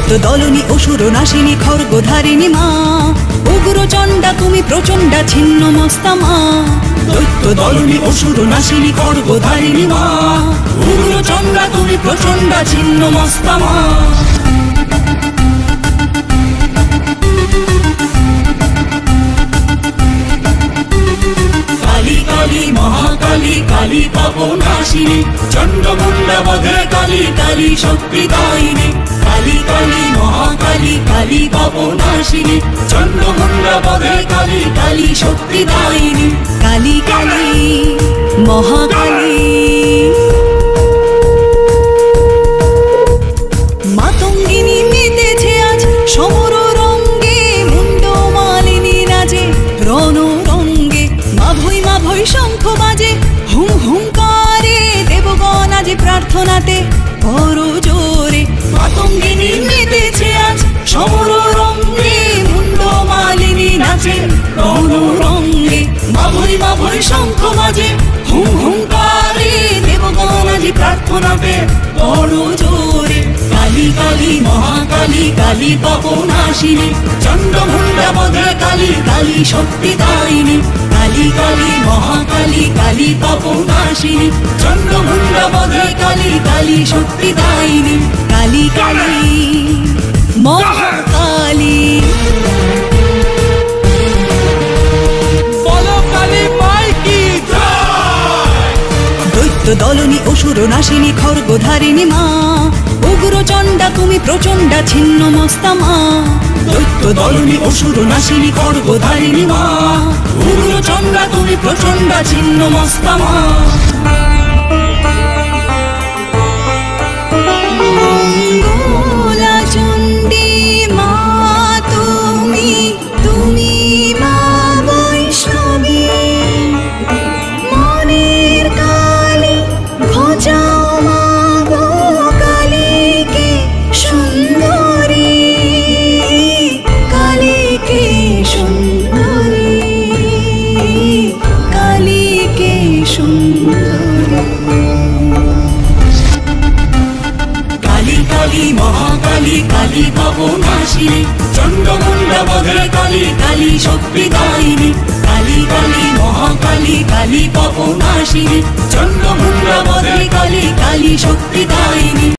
দৈত্য দলনী অসুর নাশিনী খড়গধারিণী মা, উগ্র চণ্ডা তুমি প্রচণ্ডা ছিন্ন মস্তা মা। দৈত্য দলনী অসুর নাশিনী খড়গধারিণী মা, উগ্র চণ্ডা তুমি প্রচণ্ডা ছিন্ন মস্তা মা। কালী কালী মহাকালী কালী পাপনাশিনী, চণ্ডমুণ্ডা বধে কালী কালী শক্তিদায়িনী। কালী কালী মহাকালী কালী পাপনাশিনী, চণ্ডমুণ্ডা বধে কালী কালী শক্তিদায়িনী। কালী কালী মহাকালী মাতঙ্গিনী মেতেছে আজ সমর রঙ্গে, মুন্ডমালিনী রাজে রণরঙ্গে। মা ভৈ শঙ্খ বাজে হুম হুঙ্কারে, দেবগণ আজ প্রার্থনাতে বড় জোরে। মাতঙ্গিনী মেতেছে আজ সমর রঙ্গে, মুন্ডমালিনী নাচে রণরঙ্গে। মা ভৈ শঙ্খ বাজে হুম হুঙ্কারে, দেবগণ আজ প্রার্থনাতে বড় জোরে। কালী কালী মহাকালী কালী পাপনাশিনী, চণ্ডমুণ্ডা বধে কালী কালী শক্তিদায়িনী। কালী কালী মহাকালী কালী পাপনাশিনী, চণ্ডমুণ্ডা বধে কালী কালী শক্তিদায়িনী। কালী কালী মহাকালী দৈত্য দলনী অসুর নাশিনী খড়গধারিণী মা, উগ্র চণ্ডা তুমি প্রচণ্ডা ছিন্ন মস্তা মা। দৈত্য দলনী অসুর নাশিনী খড়গধারিণী মা, উগ্র চণ্ডা তুমি প্রচণ্ডা ছিন্ন মস্তা মা। মঙ্গলা চণ্ডী মা তুমি, তুমি মা বৈষ্ণবী। মনের কালী খোঁজাও মা গো কালীকে সুন্দরী, কালীকে সুন্দরী, কালীকে সুন্দরী। কালী কালী মহাকালী কালী পাপনাশিনী, চণ্ডমুণ্ডা বধে কালী কালী শক্তিদায়িনী। কালী কালী মহাকালী কালী পাপনাশিনী, চণ্ডমুণ্ডা বধে কালী কালী শক্তিদায়িনী।